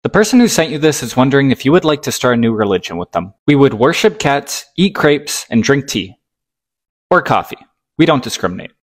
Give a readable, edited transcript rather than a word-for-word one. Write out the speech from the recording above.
The person who sent you this is wondering if you would like to start a new religion with them. We would worship cats, eat crepes, and drink tea. Or coffee. We don't discriminate.